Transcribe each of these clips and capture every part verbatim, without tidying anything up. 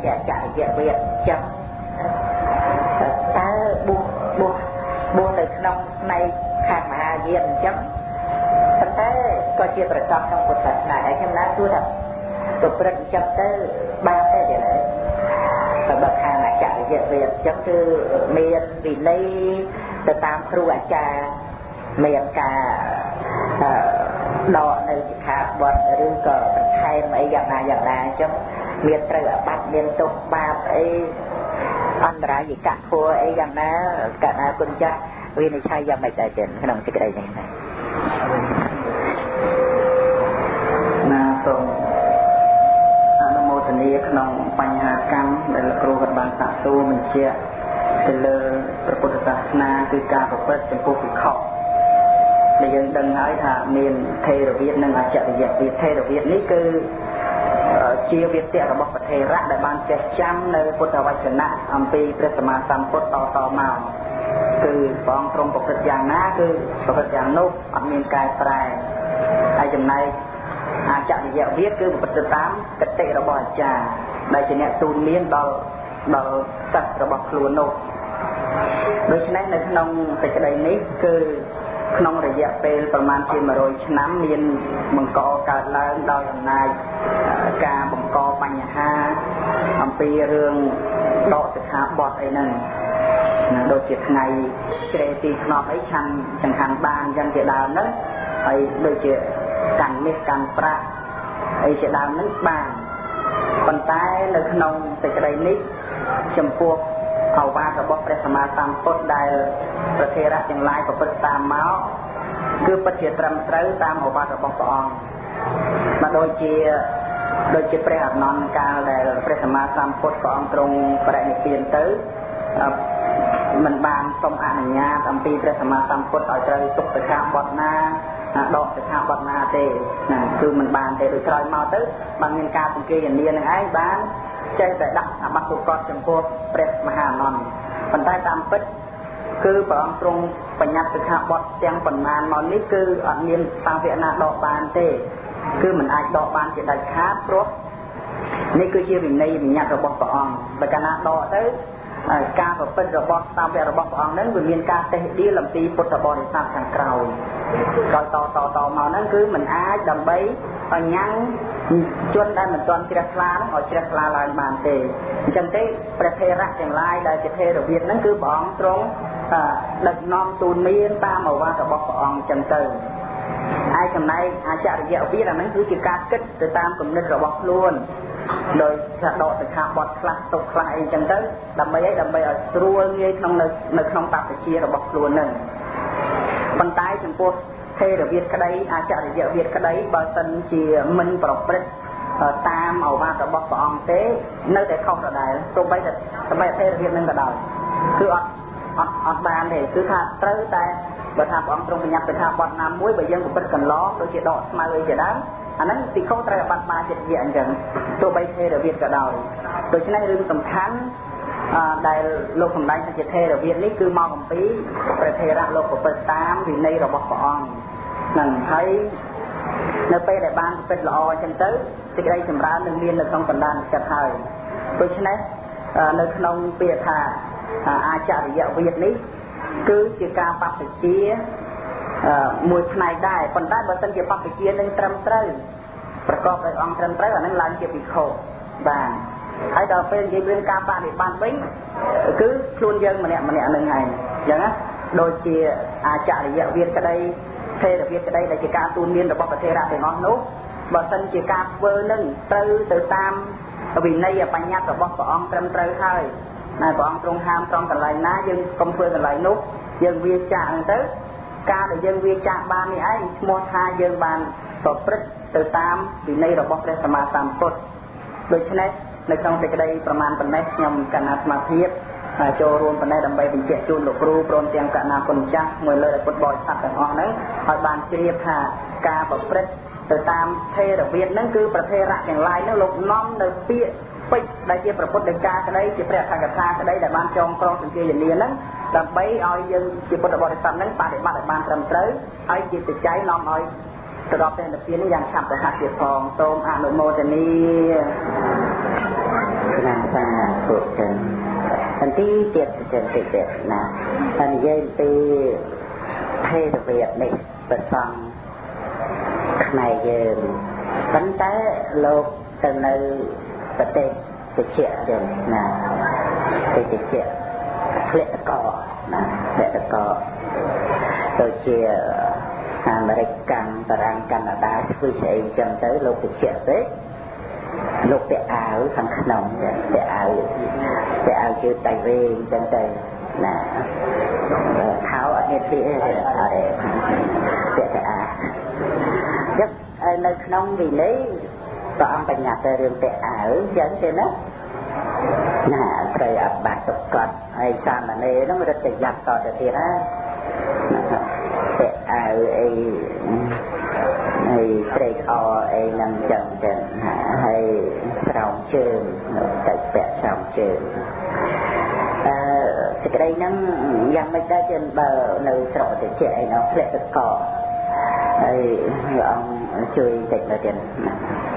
จะจะเยอะเวียดจังถ้าบุบุบุในขนมในข้างมหาเยี่ยมจังตั้งแต่ก็เชื่อประกอบtrong cuộc sống này ấy xem lá tôi thật tôi rất chăm tới ba cái gì đấy và bậc hàng là chạy về việc giống như miền vì lấy từ tam kêu là cha miền cả đọ nơi chỉ khá bọt rư cờ hay mấy dạng này dạng này chứ miền trời ở bắc miền tục ba ấy anh ra gì cả khô ấy dạng này cả na quân cha vì này sai dạng này tại trên cái đồng cái đây này na song anh mô tả này trongបញ្ហាកម្មដែលគ្រូគាត់បានសាកសួរបញ្ជាក់ទៅលើព្រះពុទ្ធសាសនាគឺការប្រព្រឹត្តចំពោះភិក្ខុដែលយើងដឹងហើយថាមានថេរវាទនិងអចរិយវាទថេរវាទនេះគឺជាវាទៈរបស់ប្រធេរៈដែលបានចេះចាំនៅពុទ្ធវចនៈអំពីព្រះសម្មាសម្ពុទ្ធតតមកគឺព្រះអង្គទ្រង់ប្រព្រឹត្តយ៉ាងណាគឺប្រព្រឹត្តយ៉ាងនោះអត់មានកែប្រែហើយចំណែកអាចរិយវាទគឺប្រព្រឹត្តតាមកតិរបស់អាចារ្យដែលជាអ្នកទូនមានដល់ដល់សិស្សរបស់ខ្លួននោះដូច្នេះនៅក្នុងសេចក្តីនេះគឺក្នុងរយៈពេលប្រមាណជាone hundredឆ្នាំមានបង្កកើតឡើងដោយអំណាចការបង្កបញ្ហាអំពីរឿងដកសិក្ខាបទអីហ្នឹងដូចជាថ្ងៃជ្រេទីខ្នប់អីឆាន់ចង្ហាន់បានអញ្ចឹងជាដើមហ្នឹងហើយដូចជាកាន់មាសកាន់ប្រាក់អីជាដើមហ្នឹងបានប៉ុន្តែនៅក្នុងសេចក្តីនេះចំពោះអវាទរបស់ព្រះសម្មាសម្ពុទ្ធដែលប្រធេរៈទាំងឡាយប្រព្រឹត្តតាមមកគឺពិតជាត្រឹមត្រូវតាមអវាទរបស់ព្រះអង្គមកដូចជាដូចជាព្រះអនន្តកាលដែលព្រះសម្មាសម្ពុទ្ធព្រះអង្គទ្រង់បរិនិព្វានទៅមិនបានសូមអនុញ្ញាតអំពីព្រះសម្មាសម្ពុទ្ធឲ្យត្រូវទុកសិក្ខាបទណាដកសិក្ខាបទណាទេណាគឺមិនបានទេដូចក្រោយមកទៅបានមានការសង្កេតនានឹងឯងបានចេះតែដាក់អបសុកតចំពោះព្រះមហាអនន្តប៉ុន្តែតាមពិតគឺព្រះអង្គទ្រង់បញ្ញត្តិសិក្ខាបទទាំងប៉ុន្មានមកនេះគឺអត់មានតាំងវគ្គណាដកបានទេគឺមិនអាចដកបានជាដាច់ខាតព្រោះនេះគឺជាវិន័យបញ្ញត្តិរបស់ព្រះអង្គបើកាលណាដកទៅការប្រព្រឹត្តរបស់តាមវគ្គរបស់ព្រះអង្គហ្នឹងវាមានការតេះដៀលអំពីពុទ្ធបរិស័ទខាងក្រោយក្រោយតតតមកហ្នឹងគឺមិនអាចដើម្បីឲ្យញ៉ាំងជនដែលមិនទាន់ជ្រះថ្លាហ្នឹងឲ្យជ្រះថ្លាឡើងបានទេអញ្ចឹងទេព្រះថេរៈទាំងឡាយដែលជាថេរវាទហ្នឹងគឺព្រះអង្គទ្រង់ដឹកនាំទូនមានតាមអវាទរបស់ព្រះអង្គអញ្ចឹងទៅហើយចំណែកអចរិយវាទអាហ្នឹងគឺជាការគិតទៅតាមគំនិតរបស់ខ្លួនដោយថាដកសិក្ខាបទខ្លះទុកខ្លះអីចឹងទៅដើម្បីអីដើម្បីឲ្យស្រួលងាយក្នុងនៅនៅក្នុងបព្វជិរបស់ខ្លួននឹងប៉ុន្តែចំពោះថេរវាទក្តីអចរិយវាទក្តីបើសិនជាមិនប្រព្រឹត្តតាមអវាទរបស់ព្រះអង្គទេនៅតែខុសដដែលទោះបីតែសម្រាប់ថេរវាទនឹងក៏ដោយគឺអត់អត់អត់បានទេគឺថាត្រូវតែបើថាព្រះអង្គទ្រង់បញ្ញត្តិសិក្ខាបទណាមួយបើយើងប្រព្រឹត្តកន្លងដូចជាដកស្មៅអីជាដើមអាហ្នឹងពីខុសត្រូវបាត់បាចិត្តវាអញ្ចឹងទោះបីថេរវាទក៏ដោយដូច្នេះរឿងសំខាន់ដែលលោកសម្ដែងថាជាថេរវាទនេះគឺមកអំពីព្រះថេរៈលោកប្រព្រឹត្តតាមវិន័យរបស់ព្រះអង្គហ្នឹងហើយនៅពេលដែលបានប្រព្រឹត្តល្អអញ្ចឹងទៅសេចក្តីចម្រើននឹងមាននៅក្នុងបណ្ដាលចិត្តហើយដូច្នេះនៅក្នុងពាក្យថាអចរិយវាទនេះគឺជាការបព្វជិមួយផ្នែកដែរប៉ុន្តែបើសិនជាបព្វជិនឹងត្រឹមត្រូវប្រកបដោយអង្គត្រឹមត្រូវអានឹងឡើងជាភិក្ខុបាទហើយដល់ពេលនិយាយរឿងការបដិបត្តិវិញគឺខ្លួនយើងម្នាក់ម្នាក់នឹងហើយអញ្ចឹងណាដូចជាអចរិយវាទក្តីថេរវាទក្តីដែលជាការទូនមានរបស់ប្រធេរៈទាំងអស់នោះបើសិនជាការធ្វើនឹងត្រូវទៅតាមវិន័យបញ្ញត្តិរបស់ព្រះអង្គត្រឹមត្រូវហើយណាព្រះអង្គទ្រង់ហាមត្រង់កន្លែងណាយើងកុំធ្វើកន្លែងនោះយើងវាចាក់ហ្នឹងទៅការដែលយើងវាចាក់បាននេះឯងឈ្មោះថាយើងបានប្រព្រឹត្តទៅតាមវិន័យរបស់ព្រះសម្មាសម្ពុទ្ធដូច្នេះនៅក្នុងសេចក្តីប្រមាណប៉ុណ្ណេះខ្ញុំកណ្ណាស្មារតីចូលរួមប៉ុណ្ណេះដើម្បីបញ្ជាក់ជូនលោកគ្រូព្រមទាំងកណ្ណាគុណចាស់មួយលើពុទ្ធបរិស័ទទាំងអស់ហ្នឹងឲ្យបានជ្រាបថាការប្រព្រឹត្តទៅតាមថេរវាទហ្នឹងគឺប្រធេរៈទាំងឡាយហ្នឹងលោកនាំនៅពាក្យពេចដែលជាព្រះពុទ្ធដីកាក្តីជាព្រះអធិកថាក្តីដែលបានចងក្រងសង្កេតនាហ្នឹងដើម្បីឲ្យយើងជាពុទ្ធបរិស័ទហ្នឹងបដិបត្តិឲ្យបានត្រឹមត្រូវហើយជាបច្ច័យនាំឲ្យទៅដល់ព្រះនិព្វាននេះយ៉ាងឆាប់រហ័សទៀតផងសូមអនុមោទនាណាសាពុទ្ធិនបន្ទីទៀតទៅទៀតណាតែនិយាយពីភេទវិទ្យានេះប្រសងខ្មែរយើងប៉ុន្តែលោកទៅនៅប្រទេសតិចទៀតណាតិចទៀតផ្លែតកណាផ្លែតកដូចជាអាមេរិកកាំងបារាំងកាណាដាស្វីសអីចឹងទៅលោកតិចពេកលោកពាក់អាវខាងក្នុងពាក់អាវពាក់អាវជើងដៃវែងចឹងទៅណាខោអត់មានពីអីអត់ទេពាក់តែអាវចឹងនៅក្នុងវិន័យព្រះអង្គបញ្ញត្តិរឿងពាក់អាវចឹងទេណាណាត្រូវអត់បាក់ទុកកត់ហើយសាមណេរហ្នឹងរត់ទៅយ៉ាប់តទៅទៀតណាពាក់អាវអីហើយត្រេកអរអីហ្នឹងចឹងទៅហើយស្រោមជើងនៅតែពាក់ស្រោមជើងអឺសេចក្តីហ្នឹងយ៉ាងម៉េចដែរជាបើនៅស្រុកតិចអីនោះផ្លែទឹកកកហើយអង្គជួយតិចទៅទៀតណា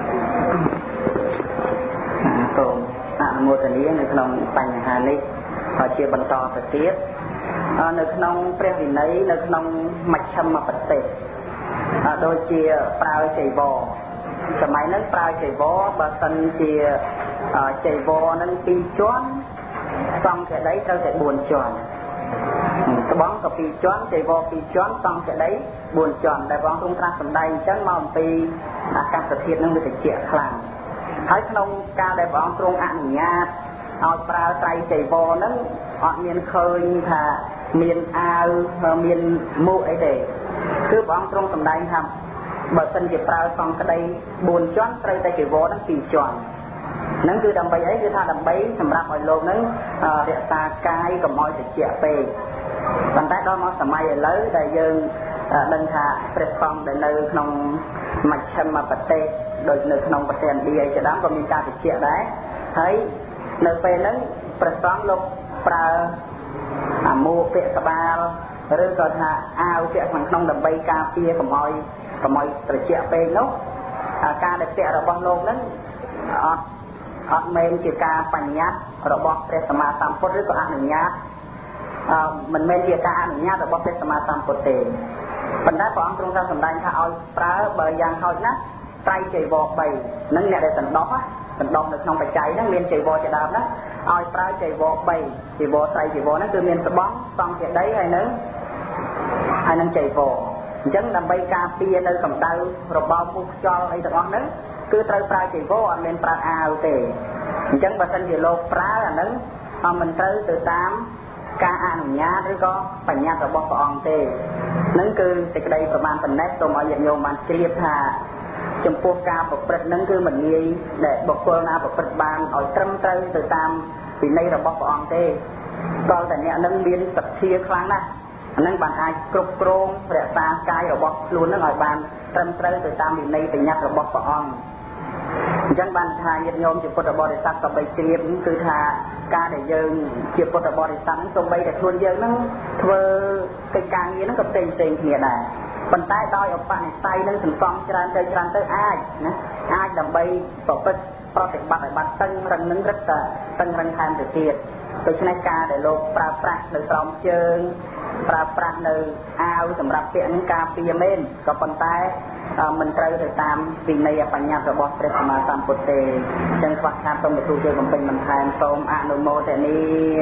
សូមអនុមោទនានៅក្នុងបញ្ហានេះហើយជាបន្តទៅទៀតនៅក្នុងព្រះវិន័យនៅក្នុងមជ្ឈិមបតិដូចជាប្រើចៃវរសម័យហ្នឹងប្រើចៃវរបើសិនជាចៃវរហ្នឹងពីរជាន់សង្ឃដីត្រូវតែបួនជាន់ស្បង់ក៏ពីរជាន់ចៃវរពីរជាន់សង្ឃដីបួនជាន់ដែលព្រះអង្គទ្រង់ត្រាស់សម្ដែងអញ្ចឹងមកអំពីអាកាសធាតុហ្នឹងវាត្រជាក់ខ្លាំងហើយក្នុងការដែលព្រះអង្គទ្រង់អនុញ្ញាតឲ្យប្រើត្រៃចៃវរហ្នឹងអត់មានឃើញថាមានអាវមានមួកអីទេគឺព្រះអង្គទ្រង់សម្ដែងថាបើសិនជាប្រើសង្ឃដីបួនជាន់ត្រូវតែចៃវរហ្នឹងពីរជាន់ហ្នឹងគឺដើម្បីអីគឺថាដើម្បីសម្រាប់ឲ្យលោកហ្នឹងរក្សាកាយកុំឲ្យត្រជាក់ពេកប៉ុន្តែដល់មកសម័យឥឡូវដែលយើងដឹងថាព្រះសង្ឃដែលនៅក្នុងមជ្ឈិមបតិដូចនៅក្នុងប្រទេសឥណ្ឌាឯជាដើមក៏មានការត្រជាក់ដែរហើយនៅពេលហ្នឹងព្រះសង្ឃលោកប្រើអាមួកពាក់ក្បាលឬក៏ថាអាវពាក់ខាងក្នុងដើម្បីការពារកុំឲ្យកុំឲ្យត្រជាក់ពេកនោះការដែលពាក់របស់លោកហ្នឹងអត់អត់មែនជាការបញ្ញត្តិរបស់ព្រះសម្មាសម្ពុទ្ធឬក៏អនុញ្ញាតអឺមិនមែនជាការអនុញ្ញាតរបស់ព្រះសម្មាសម្ពុទ្ធទេប៉ុន្តែព្រះអង្គទ្រង់បានសម្ដែងថាឲ្យប្រើបើយ៉ាងហោចណាស់ត្រៃចៃវរបីហ្នឹងអ្នកដែលសណ្ដោះសណ្ដោះនៅក្នុងបច្ច័យហ្នឹងមានចៃវរជាដើមណាឲ្យប្រើចៃវរបីចៃវរត្រៃចៃវរហ្នឹងគឺមានស្បង់សង្ឃដីហើយនឹងហើយនឹងចៃវរអញ្ចឹងដើម្បីការពារនៅកម្ដៅរបបពុះខ្យល់អីទាំងអស់ហ្នឹងគឺត្រូវប្រើចៃវរអត់មានប្រើអាវទេអញ្ចឹងបើសិនជាលោកប្រើអាហ្នឹងអត់មិនត្រូវទៅតាមការអនុញ្ញាតឬក៏បញ្ញត្តិរបស់ព្រះអង្គទេហ្នឹងគឺសេចក្តីប្រមាណប៉ុណ្ណេះសូមឲ្យញាតិញោមបានជ្រាបថាចំពោះការប្រព្រឹត្តហ្នឹងគឺមិនងាយដែលបុគ្គលណាប្រព្រឹត្តបានឲ្យត្រឹមត្រូវទៅតាមវិន័យរបស់ព្រះអង្គទេដល់តែអ្នកហ្នឹងមានសទ្ធាខ្លាំងណាស់អាហ្នឹងបានអាចគ្រប់គ្រងរក្សាកាយរបស់ខ្លួនហ្នឹងឲ្យបានត្រឹមត្រូវទៅតាមវិន័យបញ្ញត្តិរបស់ព្រះអង្គអញ្ចឹងបានថាញាតិញោមជាពុទ្ធបរិស័ទក៏បីជ្រាបគឺថាការដែលយើងជាពុទ្ធបរិស័ទហ្នឹងសូម្បីតែខ្លួនយើងហ្នឹងធ្វើកិច្ចការងារហ្នឹងក៏ផ្សេងផ្សេងគ្នាដែរប៉ុន្តែដោយឧបនិស្ស័យនឹងសន្សំច្រើនទៅច្រើនទៅអាចណាអាចដើម្បីប្រព្រឹត្តប្រតិបត្តិឲ្យបានតឹងរឹងនឹងរឹតតែតឹងរឹងថែមទៅទៀតដូច្នេះការដែលលោកប្រើប្រាស់នៅស្រោមជើងប្រើប្រាស់នៅអាវសម្រាប់ពាក់នឹងការពារមែនក៏ប៉ុន្តែមិនត្រូវទៅតាមវិន័យបញ្ញត្តិរបស់ព្រះសម្មាសម្ពុទ្ធទេអញ្ចឹងខ្វះខាតសូមទទួលយកបំពេញបន្ថែមសូមអនុមោទនា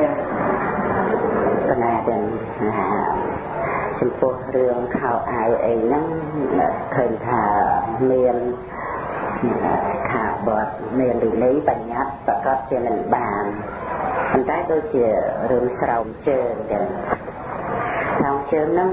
គណៈទាំងចំពោះរឿងខោអាវអីហ្នឹងឃើញថាមានខាបត់មានវិន័យបញ្ញត្តិប្រកាសជាមិនបានប៉ុន្តែដូចជារឿងស្រោមជើងទាំងស្រោមជើងហ្នឹង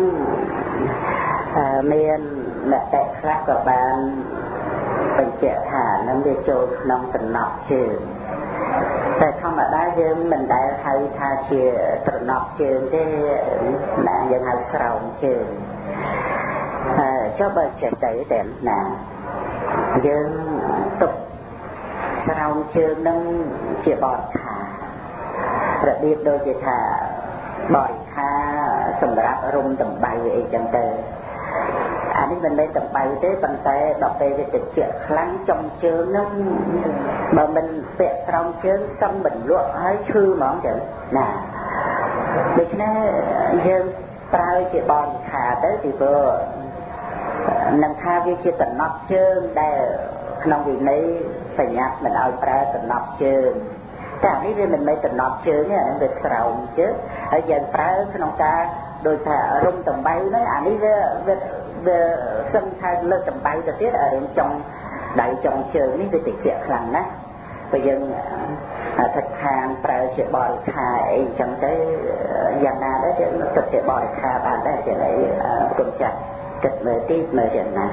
មានអ្នកតែខ្លះក៏បានបញ្ជាក់ថានឹងវាចូលក្នុងសំណក់ជើងតែធម្មតាយើងមិនដែលហៅថាជាត្រណប់ជើងទេណាយើងហៅស្រោមជើងអឺចុះបើចេះទៅតែណាយើងទុកស្រោមជើងនឹងជាបរិខារបៀបដូចជាថាបរិខាសម្រាប់រុំដំបៅអីចឹងទៅអានេះមិនមែនតែបាយទេប៉ុន្តែដល់ពេលវាតិចខ្លាំងចំជើងហ្នឹងបើមិនពាក់ស្រោមជើងសឹងមិនលក់ហើយឈឺហ្មងចឹងណាដូច្នេះយើងប្រើជាបរិខាទៅពីព្រោះនឹងថាវាជាតំណប់ជើងដែលក្នុងវិន័យបញ្ញត្តិមិនឲ្យប្រើតំណប់ជើងតែនេះវាមិនមែនតំណប់ជើងទេអានេះវាស្រោមជើងហើយយើងប្រើក្នុងការដោយថារុំតំបៅហ្នឹងអានេះវាវាវាសឹងថាលើកតំបៅទៅទៀតអារឿងចុងដៃចុងជើងនេះវាតិចខ្លាំងណាស់បើយើងថិតខាងប្រើជាបរិខាអីចឹងទៅយ៉ាងណាដែរយើងទឹកជាបរិខាបានដែរចឹងអីគុំចាស់គិតមើលទីមើលយ៉ាងណា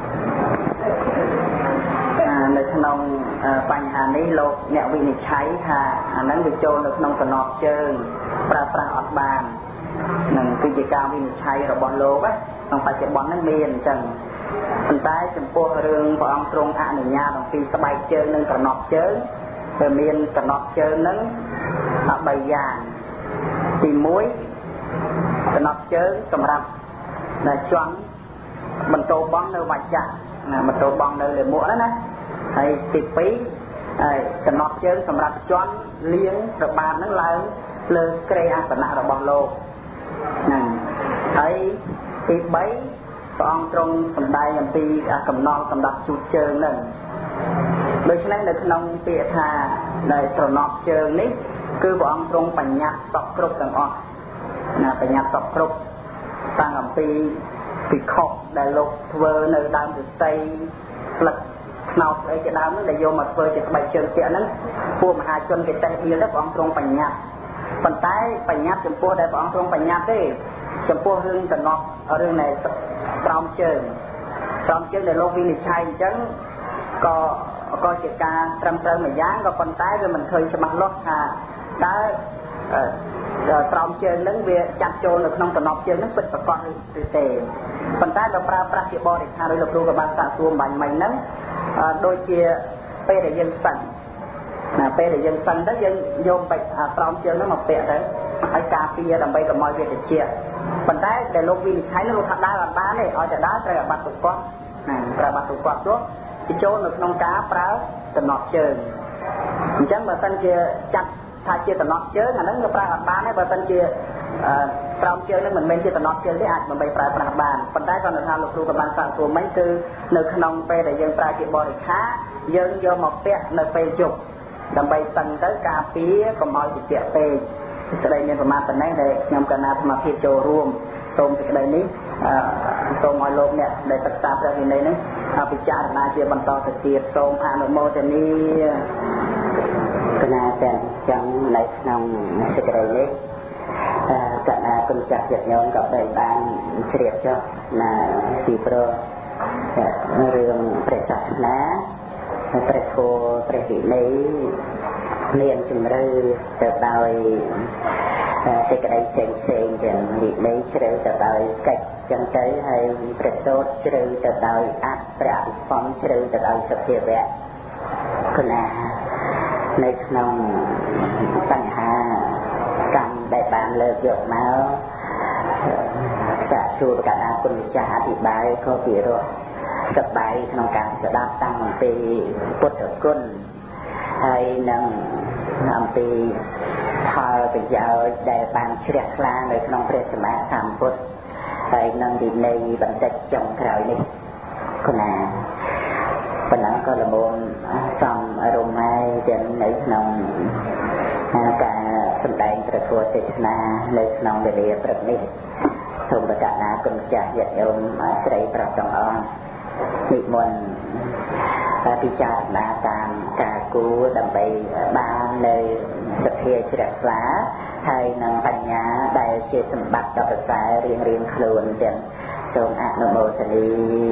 នៅក្នុងបញ្ហានេះលោកអ្នកវិនិច្ឆ័យថាអាហ្នឹងវាចូលនៅក្នុងតំណប់ជើងប្រើប្រាស់អត់បាននឹងគឺជាការវិនិច្ឆ័យរបស់លោកក្នុងបច្ចុប្បន្នហ្នឹងមានអញ្ចឹងប៉ុន្តែចំពោះរឿងព្រះអង្គទ្រង់អនុញ្ញាតអំពីស្បែកជើងនិងតំណប់ជើងវាមានតំណប់ជើងហ្នឹងបីយ៉ាងទីមួយតំណប់ជើងសម្រាប់ជន់បន្តោបងនៅវច្ចៈណាបន្តោបងនៅលើមុខហ្នឹងណាហើយទីពីរហើយតំណប់ជើងសម្រាប់ជន់លៀងប្របាទហ្នឹងឡើងលើក្រេអាសនៈរបស់លោកហ្នឹងហើយទីបីព្រះអង្គទ្រង់សម្ដែងអំពីកំណល់សម្រាប់ជូតជើងហ្នឹងដូច្នេះនៅក្នុងពាក្យថាដែលត្រណប់ជើងនេះគឺព្រះអង្គទ្រង់បញ្ញត្តិសពគ្រប់ទាំងអស់ណាបញ្ញត្តិសពគ្រប់តាំងអំពីពិខុដែលលោកធ្វើនៅដើមឫស្សីស្លឹកថ្នោតអីជាដើមហ្នឹងដែលយកមកធ្វើជាស្បែកជើងពាក់ហ្នឹងពួកមហាជនគេតេះហៀលទៅព្រះអង្គទ្រង់បញ្ញត្តិប៉ុន្តែបញ្ញត្តិចំពោះដែលព្រះអង្គទ្រង់បញ្ញត្តិទេចំពោះរឿងតំណប់រឿងនៃស្រោមជើងស្រោមជើងដែលលោកវិនិច្ឆ័យអញ្ចឹងក៏ក៏ជាការត្រឹមត្រូវមួយយ៉ាងក៏ប៉ុន្តែវាមិនឃើញច្បាស់លាស់ថាតើស្រោមជើងហ្នឹងវាចាត់ចូលនៅក្នុងតំណប់ជើងហ្នឹងពិតប្រាកដឬទេប៉ុន្តែបើប្រើប្រាស់ជាបរិខាដោយលោកគ្រូក៏បានសាកសួរបាញ់មិញហ្នឹងដូចជាពេលដែលយើងសឹងណាពេលដែលយើងសឹងទៅយើងយកបែកស្រោមជើងហ្នឹងមកពាក់ទៅហើយការពារដើម្បីកុំឲ្យវាត្រជាក់ប៉ុន្តែដែលលោកវិនិច្ឆ័យនោះលោកថាដើរអត់បានទេឲ្យតែដើរត្រូវអាបត្តិទុកគាត់ណាត្រូវអាបត្តិទុកគាត់ព្រោះជាចូលនៅក្នុងការប្រើតំណប់ជើងអញ្ចឹងបើសិនជាចាត់ថាជាតំណប់ជើងអាហ្នឹងវាប្រើអត់បានទេបើសិនជាស្រោមជើងហ្នឹងមិនមែនជាតំណប់ជើងទេអាចមិនបីប្រើប្រាស់បានប៉ុន្តែគាត់ថាលោកគ្រូក៏បានសាកសួរមិញគឺនៅក្នុងពេលដែលយើងប្រើជាបរិខាយើងយកមកពាក់នៅពេលយប់ដើម្បីសឹងទៅការពារកុំឲ្យត្រជាក់ពេកស្ដីមានប្រមាណប៉ុណ្ណេះដែលខ្ញុំកណាអាត្មាភាពចូលរួមសូមសេចក្តីនេះសូមឲ្យលោកអ្នកដែលសិក្សាព្រះវិន័យនេះពិចារណាជាបន្តទៅទៀតសូមអនុមោទនាកណាទាំងចឹងនៅក្នុងសេចក្តីនេះកណាគុណចាស់ញាតិញោមក៏ได้បានជ្រាបចុះណាពីព្រោះរឿងព្រះសាសនាព្រះធម៌ព្រះវិន័យមានជំរឿទៅដោយសេចក្តីផ្សេងផ្សេងទាំងវិន័យជ្រៅទៅដោយកិច្ចចឹងទៅហើយព្រះសូត្រជ្រៅទៅដោយអត្តព្រះអភិធម្មជ្រៅទៅដោយសភាវៈគណានៅក្នុងបញ្ហាកម្មដែលបានលើកយកមកសាកសួរកណ្ដាលគុណម្ចាស់អធិប្បាយក៏ពីរោះសប្បាយក្នុងការស្ដាប់តាំងអំពីពុទ្ធគុណហើយនឹងអំពីផលប្រយោជន៍ដែលបានជ្រះថ្លានៅក្នុងព្រះសម្មាសម្ពុទ្ធហើយនឹងវិន័យបន្តិចចុងក្រោយនេះគណាប៉ុណ្ណឹងក៏ល្មមសំរំហើយទាំងនៅក្នុងការសម្ដែងព្រះធម៌ទេសនានៅក្នុងវេលាព្រឹកនេះសូមប្រកាសណាគុណចាស់ញាតិញោមស្រីប្រុសទាំងអស់និមន្តពិចារណាតាមការគួរដើម្បីបាននៅសភាជ្រះថ្លាហើយនឹងបញ្ញាដែលជាសម្បត្តិដ៏ប្រសើររៀងរៀងខ្លួនទាំងសូមអនុមោទនា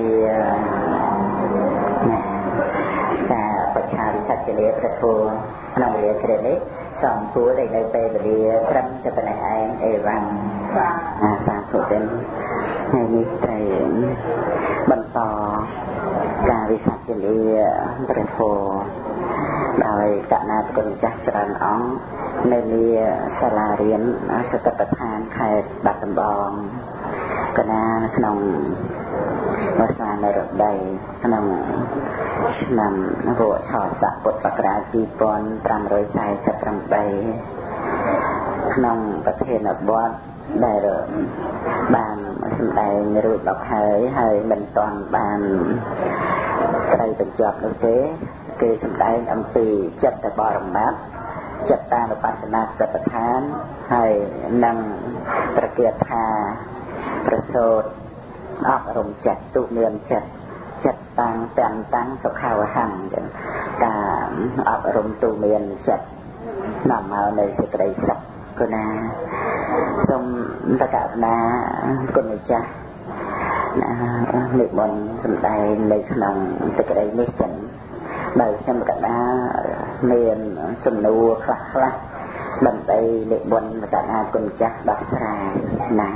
ការបច្ឆាវិសច្ចនាព្រះធម៌ក្នុងវេលាគ្រានេះសំគួរដែលនៅពេលវេលាត្រឹមតែប៉ុណ្ណេះឯងអេវ៉ាំងសាធុទេថ្ងៃនេះត្រូវបន្តការវិសច្ចនាព្រះធម៌ដោយកណាគុណចាស់ច្រើនអង្គនៅនាសាលារៀនសតបដ្ឋានខេត្តបាត់ដំបងកណាក្នុងมาสานในรถใดขนมนำโบชอสักปดปากราจีปอนตรำรอยใส่สัตรำใบขนมประเทศนบวัดได้หรือบานสมัยในรูปดอกเฮยเฮยเป็นตอนบานใส่เป็นจอบลูกเต้คือสมัยอัมพีจัดแต่บอรมัดจัดตาในปัสนาสัตทานให้นำประเกียรธาประโสดออกอารมณ์จัดตุเนียนจัดจัดตังแปนตังสุขาวหังการออกอารมณ์ตุเนียนจัดนำเอาในสิกระสักก็นาสมประกาศนาก็ไม่จ้ะนิมนต์สมัยในขนมสิกระนิสันโดยสมประกาศนาเมียนสมนูคลักคลักบันไดนิมนต์ประกาศนาก็ไม่จ้ะดัชรานา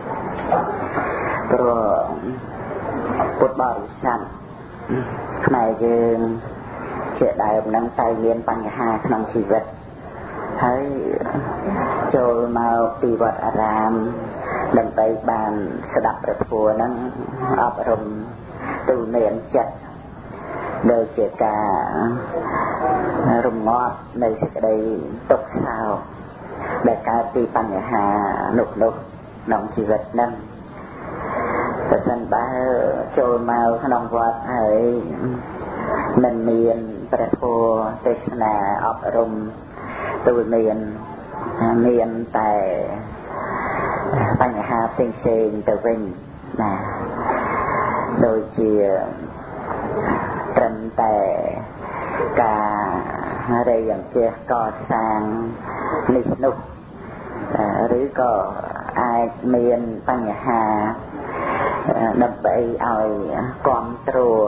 ก็พุทธบริษัทขณะยืนเชื่อได้น้ำใจเรียนปัญหาขนมชีวิตให้โจลมาปีวัดอารามดันไปบานสดับประทัวนั้นอบรมตูเนียนจัดโดยเจตการุมงอดในสิ่งใดตกเศร้าแต่การปีปัญหาหนุกหนุกน้องชีวิตนั้นแต่สันบ้าโจลมาขนมวัดให้มันเมียนประทัวเทศนาอบรมตูเนียนเมียนแต่ปัญหาเซ็งเซ็งแต่เว้นนะโดยเชี่ยตรันแต่การอะไรอย่างเชี่ยก่อสร้างนิสนุกหรือก็อาจเมียนปัญหาดับไปเอาความตรัว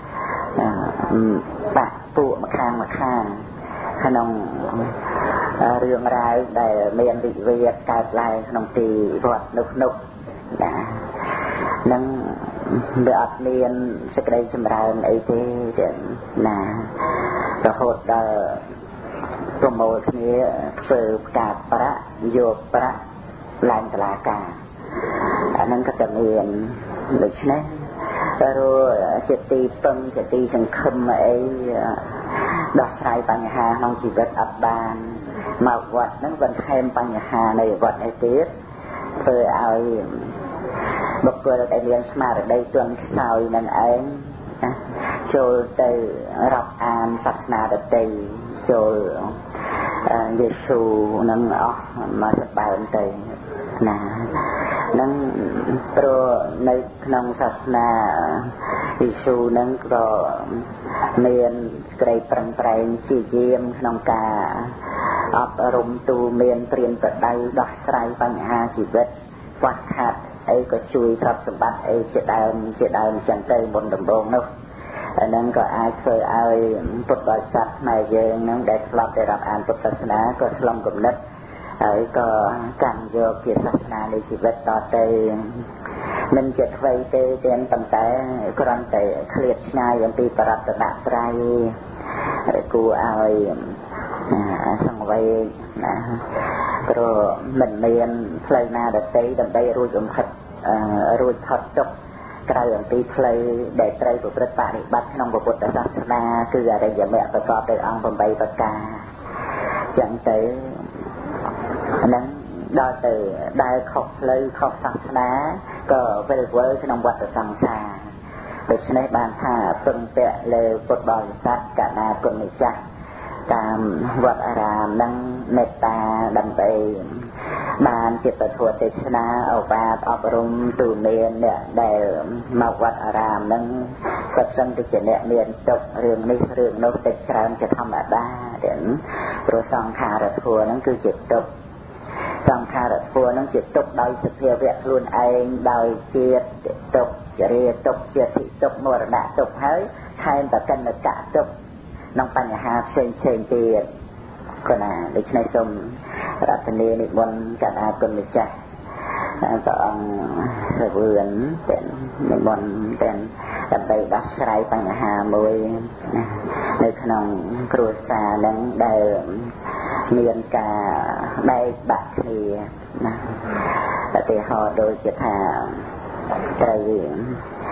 ปะปูมาข้างมาข้างขนมเรื่องราวได้เมียนวิเวียดกายลายขนมตีวัดนุกนุกนะนั่งเดือดเมียนสกได้สำราญไอ้เจ้เด่นนะประโหดเดอโปรโมทนี้เปิดกาประโยประลานตลากาอันนั้นก็จะเมียนหรือใช่ไหมรู้จะตีปังจะตีสังคมไอ้ดอกไม้ปัญหาน้องชีวิตอับบานมาวัดนั้นวันแทนปัญหาในวัดไอเทสเพื่อเอาบุคคลไอเรียนสมาร์ทได้จนสาวนั่นเองโชว์เตอรับอ่านศาสนาเตอโชว์เยซูนั่งอ๋อมาสบายเตอนะนั่งโปรในขนมศาสนาเยซูนั่งก็เมียนไกรปรังไกรชีเยี่ยมขนมกาอบรมตูเมียนเปลี่ยนประดัยดอกไตรปัญหาชีวิตวัดขาดไอ้ก็ช่วยทรัพย์สมบัติไอ้เจดาวเจดาวจังเตยบนดำรงนู้อันนั้นก็อาจเคยเอาพุทธบริษัทมาเยอะนั้นได้สลับได้รับอ่านพุทธศาสนาก็สลัมกับนัดไอ้ก็การโยกเกี่ยวศาสนาในชีวิตต่อเตยมันจะไฟเตยเตียนตั้งแต่กรอนแต่เคลียดง่ายอย่างปีปรัตตะไตรกูเอาสังเวยนะก็มันเมียนเพลย์นาดัดเตยดับได้รู้จมขัดรู้ขัดจบกลายอย่างปีเพลย์ได้ไตรบุปผานิบัติขนมบุปผาศาสนาคืออะไรอย่างเงี้ยประกอบด้วยองค์บำบัยประกาจังเตยนั้นดาวเตยได้ขอบเลยขอบศาสนาก็ไปเวิร์ขนมวัดสังสาโดยเฉพาะบางท่าเพิ่งเตะเลยปดบริษัทกานากุมิจักตามวัดอารามนั่งเมตตาดันไปบานจิตประทวดเทศนาเอาบาตอบรมตูเมียนเนี่ยได้มาวัดอารามนั่งสับสันติเจเนเมียนจบเรื่องนี้เรื่องโน้ตติดชามจะทำแบบได้เดี๋ยวรู้สังขารทัวนั่นคือจิตจบสังขารทัวนั่นจิตจบโดยสเพียเวทรุนเองโดยจิตจบจะเรียจบเจติจบมรณะจบเฮ้ยใครแต่กันแต่กะจบน้องปัญหาเชิงเชิงเตียนก็น่ะดิฉันสมรัตนีนิมนต์กันอากุลมิจักก็องเสวียนเป็นนิมนต์เป็นดับไปดัชไรปัญหามวยในขนมครูสาดังได้เมียนกาได้บัตรเทียนะแต่ที่họโดยจะทำใจ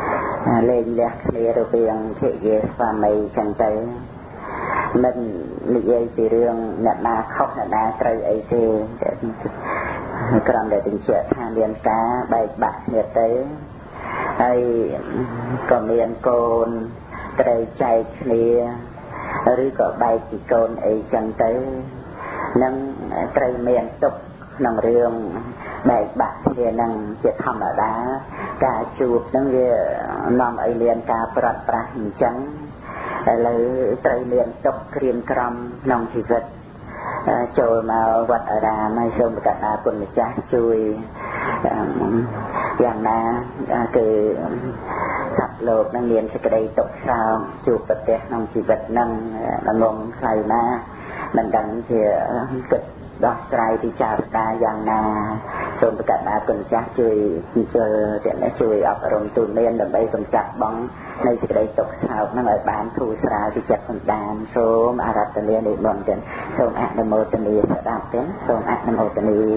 លេងលះគ្នារវាងភរិយាស្វាមីចឹងទៅមិននិយាយពីរឿងអ្នកណាខុសអ្នកណាត្រូវអីទេគ្រាន់តែបញ្ជាក់ថាមានការបែកបាក់គ្នាទៅហើយក៏មានកូនត្រូវចែកគ្នាឬក៏បែកពីកូនអីចឹងទៅនឹងត្រូវមានទុកក្នុងរឿងបែកបាក់គ្នានឹងជាធម្មតាការជួបនឹងវានាំឲ្យមានការប្រត់ប្រាស់អញ្ចឹងឥឡូវត្រូវមានទុកក្រៀមក្រំក្នុងជីវិតចូលមកវត្តអារាមហើយសូមកណ្ដាគុណម្ចាស់ជួយយ៉ាងណាគឺសត្វលោកនឹងមានសេចក្តីទុក្ខសោកជួបប្រទះក្នុងជីវិតនឹងងងខ្លៅណាមិនដឹងជាគិតដោះស្រាយពិចារណាយ៉ាងណាសូមកណ្ដាគុណម្ចាស់ជួយជួយទាំងនេះជួយអប់រំទូនមានដើម្បីកម្ចាត់បងនៃសេចក្តីទុក្ខសោកនឹងឲ្យបានធូរស្រាលពីចិត្តសន្តានសូមអារាធនានិមន្តទាំងសូមអនុមោទនាស្ដាប់ទាំងសូមអនុមោទនា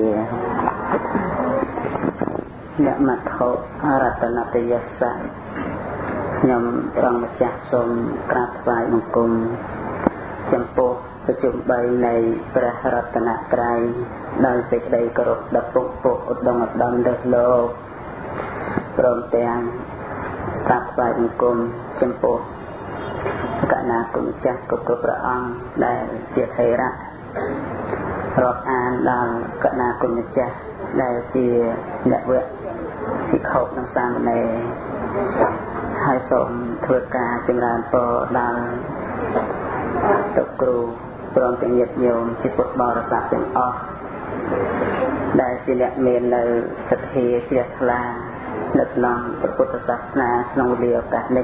អ្នកមត្ថុអារតនតយស្សៈខ្ញុំព្រះម្ចាស់សូមក្រាបថ្វាយបង្គំចំពោះប្រជុំបីនៃព្រះរតនត្រ័យដោយសេចក្តីគោរពដល់ពុកពុកឧត្តមឧត្តមដល់លោកព្រមទាំងក្រាបថ្វាយបង្គំចំពោះកណាគុណចាស់គ្រប់គ្រប់ព្រះអង្គដែលជាថេរៈរាប់អានដល់កណាគុណចាស់ដែលជាអ្នកវៈភិក្ខុនិងសាមណេរហើយសូមធ្វើការចម្រើនពរដល់តុគ្រូព្រមទាំងញាតិញោមជាពុទ្ធបរិស័ទទាំងអស់ដែលជាអ្នកមាននៅសទ្ធាជ្រះថ្លានៅក្នុងពុទ្ធសាសនាក្នុងវេលាឱកាសនេះ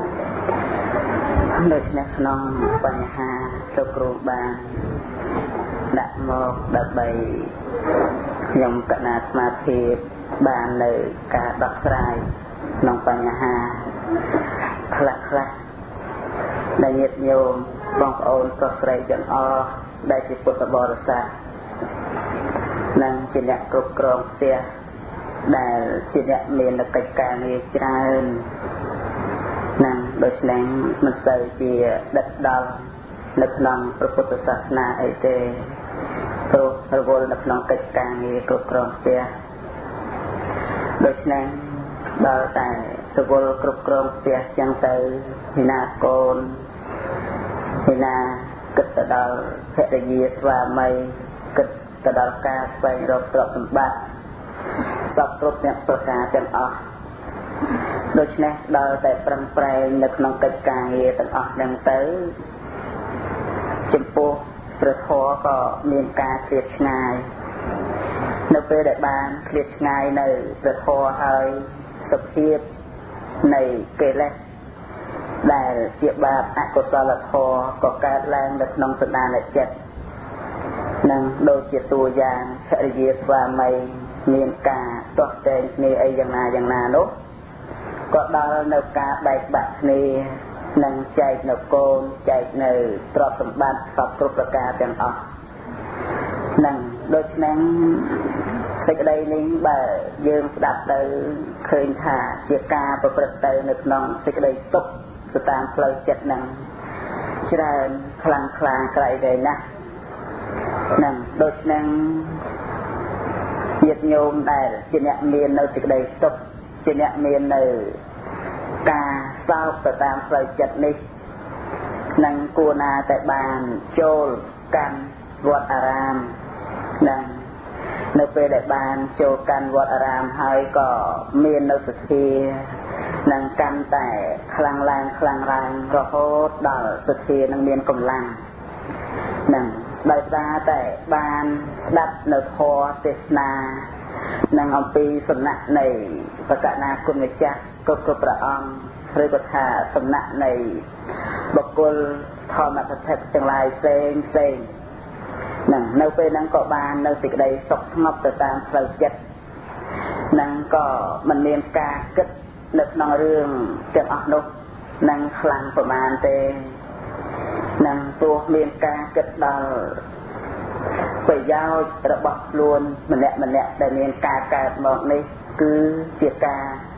ដូច្នេះក្នុងបញ្ហាតុគ្រូបានដាក់មកដើម្បីខ្ញុំកណាស្មារតីបាននៅការដោះស្រាយក្នុងបញ្ហាខ្លះខ្លះដែលញាតិញោមបងប្អូនប្រុសស្រីទាំងអស់ដែលជាពុទ្ធបរិស័ទនិងជាអ្នកគ្រប់គ្រងផ្ទះដែលជាអ្នកមានកិច្ចការងារច្រើននិងដូច្នេះមិនសូវជាដិតដល់នៅក្នុងព្រះពុទ្ធសាសនាអីទេព្រោះរវល់នៅក្នុងកិច្ចការងារគ្រប់គ្រងផ្ទះដូច្នេះដល់តែរវល់គ្រប់គ្រងផ្ទះចឹងទៅពីណាកូនពីណាគិតទៅដល់ភរិយាស្វាមីគិតទៅដល់ការស្វែងរកទ្រព្យសម្បត្តិសពគ្រប់ទាំងប្រការទាំងអស់ដូច្នេះដល់តែប្រឹងប្រែងនៅក្នុងកិច្ចការងារទាំងអស់ហ្នឹងទៅចំពោះព្រះធម៌ក៏មានការឃ្លាតឆ្ងាយនៅពេលដែលបានឃ្លាតឆ្ងាយនៅព្រះធម៌ហើយសភាពនៃកិលេសដែលជាបាបអកុសលធម៌ក៏កើតឡើងនៅក្នុងសន្តានចិត្តនិងដូចជាតួយ៉ាងភរិយាស្វាមីមានការទាស់ទែងគ្នាអីយ៉ាងណាយ៉ាងណានោះក៏ដល់នៅការបែកបាក់គ្នានិងចែកនៅកូនចែកនៅទ្រព្យសម្បត្តិសពគ្រប់ប្រការទាំងអស់និងដូច្នេះសេចក្តីនេះបើយើងស្ដាប់ទៅឃើញថាជាការប្រព្រឹត្តទៅនៅក្នុងសេចក្តីទុក្ខទៅតាមផ្លូវចិត្តនឹងច្រើនខ្លាំងខ្លាក្រៃលែងណាស់នឹងដូច្នេះញាតិញោមដែលជាអ្នកមាននៅសេចក្តីទុក្ខជាអ្នកមាននៅការសោកទៅតាមផ្លូវចិត្តនេះនឹងគួរណាតែបានចូលកាន់វត្តអារាមនឹងនៅពេលដែលបានចូលកាន់វត្តអារាមហើយក៏មាននៅសទ្ធានឹងកាន់តែខ្លាំងឡើងខ្លាំងឡើងរហូតដល់សទ្ធានឹងមានកម្លាំងនឹងដោយសារតែបានស្ដាប់នៅធម៌ទេសនានឹងអំពីសំណាក់នៃបកណាគុណម្ចាស់គ្រប់គ្រប់ព្រះអង្គឬក៏ថាសំណាក់នៃបុគ្គលធម្មកថាទាំងឡាយផ្សេងផ្សេងនឹងនៅពេលហ្នឹងក៏បាននៅសេចក្តីសុខស្ងប់ទៅតាមផ្លូវចិត្តនឹងក៏មិនមានការគិតនៅក្នុងរឿងទាំងអស់នោះនឹងខ្លាំងប្រមាណទេនឹងទោះមានការគិតដល់ប្រយោជន៍របស់ខ្លួនម្នាក់ម្នាក់ដែលមានការកើតមកនេះគឺជាការ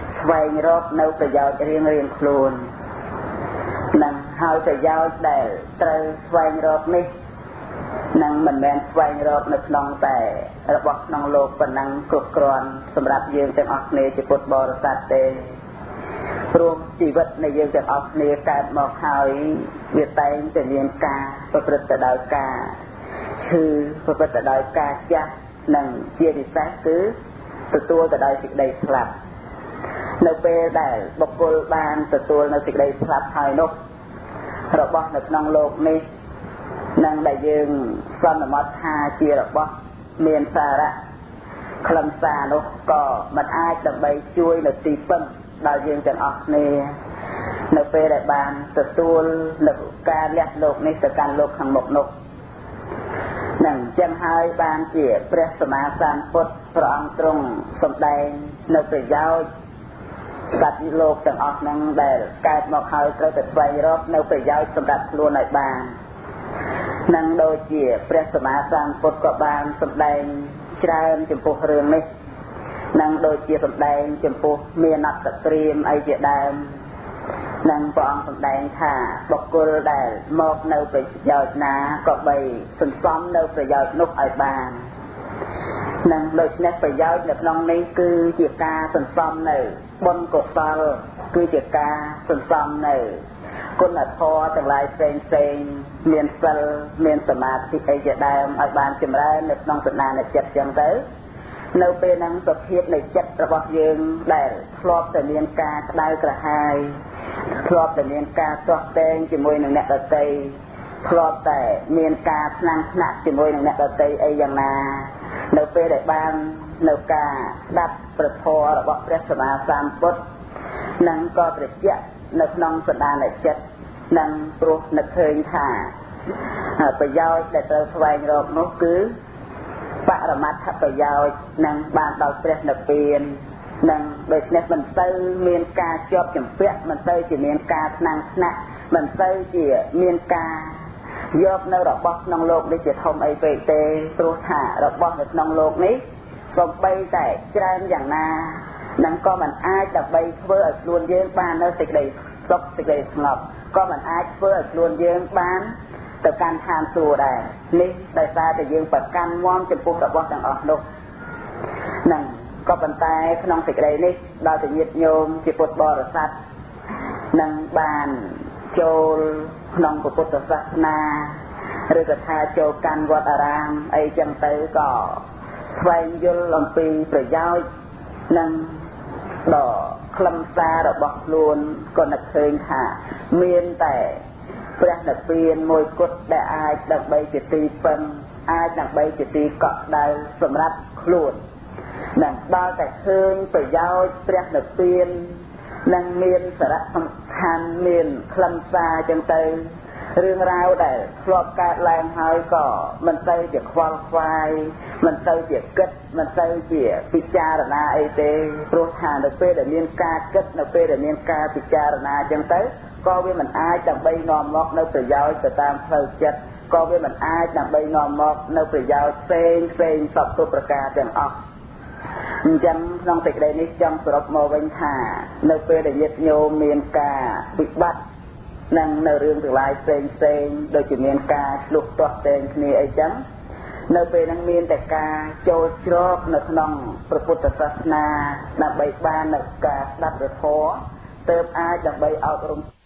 ស្វែងរកនៅប្រយោជន៍រៀងរៀងខ្លួននឹងហើយប្រយោជន៍ដែលត្រូវស្វែងរកនេះនឹងមិនមែនស្វែងរកនៅក្នុងតែរបស់ក្នុងលោកប៉ុណ្ណឹងគ្រប់គ្រាន់សម្រាប់យើងទាំងអស់គ្នាជាពុទ្ធបរិស័ទទេព្រោះជីវិតនៃយើងទាំងអស់គ្នាកើតមកហើយវាតែងតែមានការប្រព្រឹត្តទៅដោយការឈឺប្រព្រឹត្តទៅដោយការចាស់និងជាពិសេសគឺទទួលទៅដោយសេចក្តីស្លាប់នៅពេលដែលបុគ្គលបានទទួលនៅសេចក្តីស្លាប់ហើយនោះរបស់នៅក្នុងលោកនេះនឹងដែលយើងសន្មត់ថាជារបស់មានសារៈខ្លឹមសារនោះក៏មិនអាចដើម្បីជួយនៅទីពឹងដល់យើងទាំងអស់គ្នានៅពេលដែលបានទទួលនៅការលះលោកនេះទៅកាន់លោកខាងមុខនោះនឹងចឹងហើយបានជាព្រះសម្មាសម្ពុទ្ធព្រះអង្គទ្រង់សម្ដែងនៅប្រយោជន៍សត្វលោកទាំងអស់ហ្នឹងដែលកើតមកហើយត្រូវតែស្វែងរកនៅប្រយោជន៍សម្រាប់ខ្លួនឲ្យបាននឹងដូចជាព្រះសម្មាសម្ពុទ្ធក៏បានសម្ដែងច្រើនចំពោះរឿងនេះនឹងដូចជាសម្ដែងចំពោះមានអត្តក្រៀមអីជាដើមនឹងព្រះអង្គសម្ដែងថាបុគ្គលដែលមកនៅប្រយោជន៍ណាក៏បីសន្សំនៅប្រយោជន៍នោះឲ្យបាននឹងដូច្នេះប្រយោជន៍នៅក្នុងនេះគឺជាការសន្សំនៅបុណ្យកុសលគឺជាការសន្សំនៅគុណធម៌ទាំងឡាយផ្សេងផ្សេងមានសិលមានសមាធិអីជាដើមឲ្យបានចម្រើននៅក្នុងសន្តានចិត្តចឹងទៅនៅពេលហ្នឹងសុភាពនៃចិត្តរបស់យើងដែលធ្លាប់តែមានការក្តៅក្រហាយធ្លាប់តែមានការទាស់ទែងជាមួយនឹងអ្នកដទៃធ្លាប់តែមានការថ្នាំងថ្នាក់ជាមួយនឹងអ្នកដទៃអីយ៉ាងណានៅពេលដែលបាននៅការស្ដាប់ព្រះធម៌របស់ព្រះសម្មាសម្ពុទ្ធនឹងក៏ត្រជាក់នៅក្នុងសន្តានចិត្តនឹងព្រោះនឹកឃើញថាប្រយោជន៍ដែលត្រូវស្វែងរកនោះគឺបរមត្ថប្រយោជន៍នឹងបានដល់ព្រះនិព្វាននឹងដូច្នេះមិនទៅមានការជាប់ចម្ពាក់មិនទៅជាមានការថ្នាំងថ្នាក់មិនទៅជាមានការយកនៅរបស់ក្នុងលោកនេះជាធំអីពេកទេព្រោះថារបស់នៅក្នុងលោកនេះសូម្បីតែច្រើនយ៉ាងណានឹងក៏មិនអាចដើម្បីធ្វើឲ្យខ្លួនយើងបាននៅសេចក្តីសុខសេចក្តីស្ងប់ក៏មិនអាចធ្វើឲ្យខ្លួនយើងបានទៅកាន់ឋានសួគ៌ដែរនេះដោយសារតែយើងប្រកាន់មាំចំពោះរបស់ទាំងអស់នោះនឹងក៏ប៉ុន្តែក្នុងសេចក្តីនេះដល់តែញាតិញោមជាពុទ្ធបរិស័ទនឹងបានចូលក្នុងពុទ្ធសាសនាឬក៏ថាចូលកាន់វត្តអារាមអីចឹងទៅក៏ស្វែងយល់អំពីប្រយោជន៍និងដ៏ខ្លឹមសាររបស់ខ្លួនក៏នឹកឃើញថាមានតែព្រះនិព្វានមួយគត់ដែលអាចដើម្បីជាទីពឹងអាចដើម្បីជាទីកក់ក្ដៅសម្រាប់ខ្លួននឹងដល់តែឃើញប្រយោជន៍ព្រះនិព្វាននឹងមានសារៈសំខាន់មានខ្លឹមសារចឹងទៅរឿងរ៉ាវដែលធ្លាប់កើតឡើងហើយក៏មិនទៅជាខ្វល់ខ្វាយមិនទៅជាគិតមិនទៅជាពិចារណាអីទេព្រោះថានៅពេលដែលមានការគិតនៅពេលដែលមានការពិចារណាចឹងទៅក៏វាមិនអាចដើម្បីនាំមកនៅប្រយោជន៍ទៅតាមផ្លូវចិត្តក៏វាមិនអាចដើម្បីនាំមកនៅប្រយោជន៍ផ្សេងផ្សេងសពគ្រប់ប្រការទាំងអស់អញ្ចឹងក្នុងសេចក្តីនេះចង់សរុបមកវិញថានៅពេលដែលញាតិញោមមានការវិបត្តិនឹងនៅរឿងទាំងឡាយផ្សេងផ្សេងដូចជាមានការឆ្លុះទាស់តែងគ្នាអីចឹងនៅពេលហ្នឹងមានតែការចូលជ្រកនៅក្នុងព្រះពុទ្ធសាសនាដើម្បីបាននៅការស្ដាប់ព្រះធម៌ទើបអាចដើម្បីអប់រំ